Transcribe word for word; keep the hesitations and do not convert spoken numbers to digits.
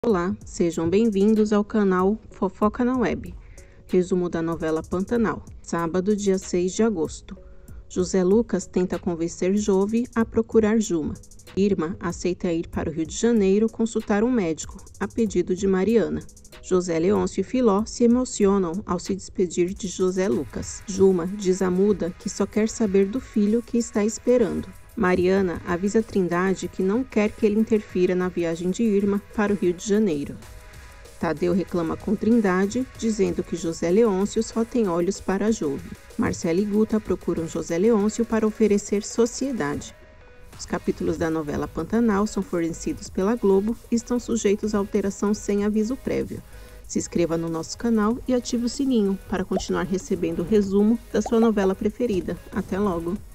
Olá, sejam bem-vindos ao canal Fofoca na Web. Resumo da novela Pantanal, sábado, dia seis de agosto. José Lucas tenta convencer Jove a procurar Juma. Irma aceita ir para o Rio de Janeiro consultar um médico, a pedido de Mariana. José Leôncio e Filó se emocionam ao se despedir de José Lucas. Juma diz a muda que só quer saber do filho que está esperando. Mariana avisa Trindade que não quer que ele interfira na viagem de Irma para o Rio de Janeiro. Tadeu reclama com Trindade, dizendo que José Leôncio só tem olhos para Jove. Marcela e Guta procuram José Leôncio para oferecer sociedade. Os capítulos da novela Pantanal são fornecidos pela Globo e estão sujeitos a alteração sem aviso prévio. Se inscreva no nosso canal e ative o sininho para continuar recebendo o resumo da sua novela preferida. Até logo!